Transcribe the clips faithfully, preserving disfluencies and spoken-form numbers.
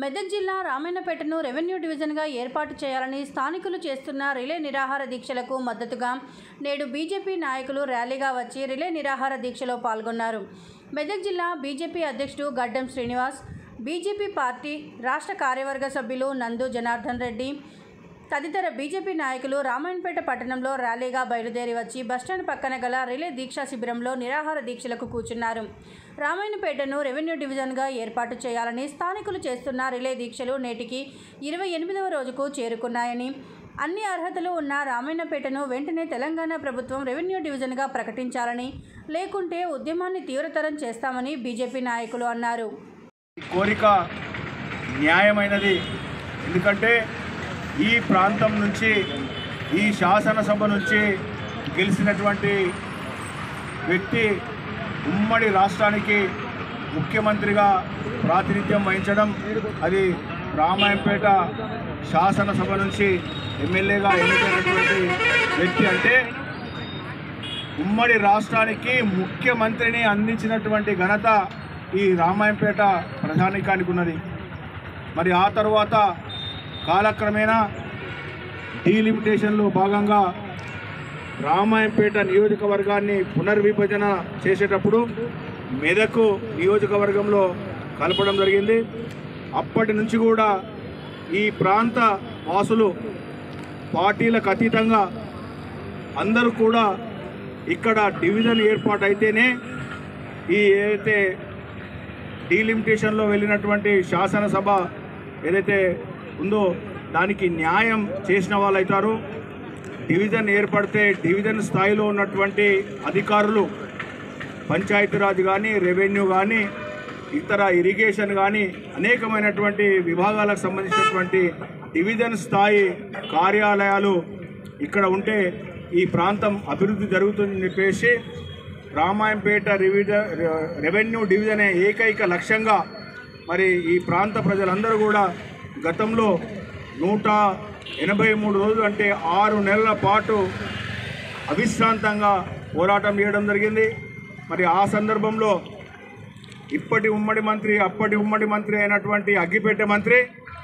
మెదక్ జిల్లా రామాయణపేటను రెవెన్యూ డివిజన్గా ఏర్పాటు చేయాలని స్థానికులు చేస్తున్న రిలే నిరాహార దీక్షలకు మద్దతుగా నేడు బీజేపీ నాయకులు ర్యాలీగా వచ్చి రిలే నిరాహార దీక్షలో పాల్గొన్నారు. మెదక్ జిల్లా బీజేపీ అధ్యక్షుడు గడ్డం శ్రీనివాస్, బీజేపీ పార్టీ రాష్ట్ర కార్యవర్గ సభ్యులు నందు జనార్దన్ రెడ్డి తదితర బీజేపీ నాయకులు రామాయణపేట పట్టణంలో ర్యాలీగా బయలుదేరి వచ్చి బస్టాండ్ పక్కన గల రిలే దీక్షా శిబిరంలో నిరాహార దీక్షలకు కూర్చున్నారు. రామాయణపేటను రెవెన్యూ డివిజన్గా ఏర్పాటు చేయాలని స్థానికులు చేస్తున్న రిలే దీక్షలు నేటికి ఇరవై ఎనిమిదవ రోజుకు చేరుకున్నాయని, అన్ని అర్హతలు ఉన్న రామాయణపేటను వెంటనే తెలంగాణ ప్రభుత్వం రెవెన్యూ డివిజన్గా ప్రకటించాలని, లేకుంటే ఉద్యమాన్ని తీవ్రతరం చేస్తామని బీజేపీ నాయకులు అన్నారు. కోరిక న్యాయమైనది. ఎందుకంటే ఈ ప్రాంతం నుంచి, ఈ శాసనసభ నుంచి గెలిచినటువంటి వ్యక్తి ఉమ్మడి రాష్ట్రానికి ముఖ్యమంత్రిగా ప్రాతినిధ్యం వహించడం, అది రామాయంపేట శాసనసభ నుంచి ఎమ్మెల్యేగా ఎన్నికైనటువంటి వ్యక్తి అంటే ఉమ్మడి రాష్ట్రానికి ముఖ్యమంత్రిని అందించినటువంటి ఘనత ఈ రామాయంపేట ప్రజానీకానికి ఉన్నది. మరి ఆ తర్వాత కాలక్రమేణా డీలిమిటేషన్లో భాగంగా రామాయంపేట నియోజకవర్గాన్ని పునర్విభజన చేసేటప్పుడు మెదక్ నియోజకవర్గంలో కలపడం జరిగింది. అప్పటి నుంచి కూడా ఈ ప్రాంత వాసులు పార్టీలకు అతీతంగా అందరూ కూడా ఇక్కడ డివిజన్ ఏర్పాటు అయితేనే ఈ ఏదైతే డీలిమిటేషన్లో వెళ్ళినటువంటి శాసనసభ ఏదైతే ఉందో దానికి న్యాయం చేసిన వాళ్ళు అవుతారు. డివిజన్ ఏర్పడితే డివిజన్ స్థాయిలో ఉన్నటువంటి అధికారులు పంచాయతీరాజ్ కానీ, రెవెన్యూ కానీ, ఇతర ఇరిగేషన్ కానీ అనేకమైనటువంటి విభాగాలకు సంబంధించినటువంటి డివిజన్ స్థాయి కార్యాలయాలు ఇక్కడ ఉంటే ఈ ప్రాంతం అభివృద్ధి జరుగుతుందని చెప్పేసి రామాయంపేట రివిజ రెవెన్యూ డివిజనే ఏకైక లక్ష్యంగా మరి ఈ ప్రాంత ప్రజలందరూ కూడా గతంలో నూట ఎనభై మూడు రోజులు అంటే ఆరు నెలల పాటు అవిశ్రాంతంగా పోరాటం చేయడం జరిగింది. మరి ఆ సందర్భంలో ఇప్పటి ఉమ్మడి మంత్రి, అప్పటి ఉమ్మడి మంత్రి అయినటువంటి అగ్గిపేట మంత్రి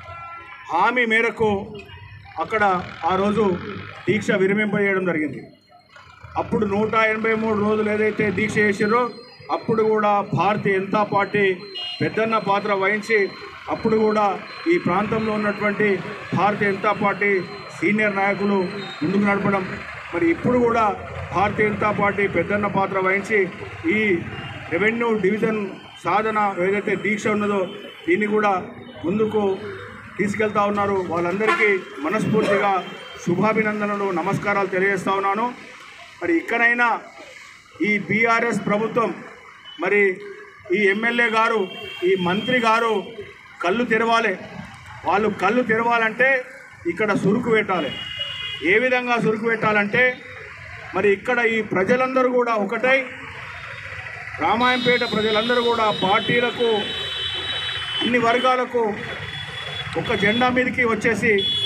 హామీ మేరకు అక్కడ ఆ రోజు దీక్ష విరమింపజేయడం జరిగింది. అప్పుడు నూట ఎనభై మూడు రోజులు ఏదైతే దీక్ష చేసారో అప్పుడు కూడా భారతీయ జనతా పార్టీ పెద్దన్న పాత్ర వహించి అప్పుడు కూడా ఈ ప్రాంతంలో ఉన్నటువంటి భారతీయ జనతా పార్టీ సీనియర్ నాయకులు ముందుకు నడపడం, మరి ఇప్పుడు కూడా భారతీయ జనతా పార్టీ పెద్దన్న పాత్ర వహించి ఈ రెవెన్యూ డివిజన్ సాధన ఏదైతే దీక్ష ఉన్నదో దీన్ని కూడా ముందుకు తీసుకెళ్తా ఉన్నారు. వాళ్ళందరికీ మనస్ఫూర్తిగా శుభాభినందనలు, నమస్కారాలు తెలియజేస్తా ఉన్నాను. మరి ఇక్కడైనా ఈ బీఆర్ఎస్ ప్రభుత్వం, మరి ఈ ఎమ్మెల్యే గారు, ఈ మంత్రి గారు కళ్ళు తెరవాలి. వాళ్ళు కళ్ళు తెరవాలంటే ఇక్కడ సురుకు పెట్టాలి. ఏ విధంగా సురుకు పెట్టాలంటే మరి ఇక్కడ ఈ ప్రజలందరూ కూడా ఒకటై, రామాయంపేట ప్రజలందరూ కూడా పార్టీలకు, అన్ని వర్గాలకు ఒక జెండా మీదకి వచ్చేసి